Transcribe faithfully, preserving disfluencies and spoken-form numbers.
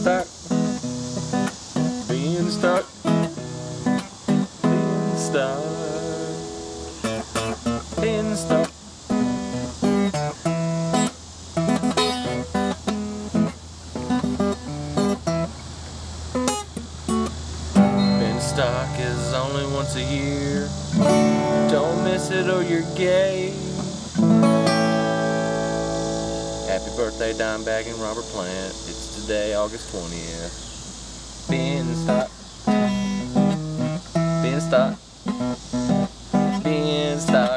Benstock, Benstock, Benstock, Benstock. Benstock is only once a year. Don't miss it or you're gay. Happy birthday, Dimebag and Robert Plant. It's today, August twentieth. Benstock, Benstock, Benstock.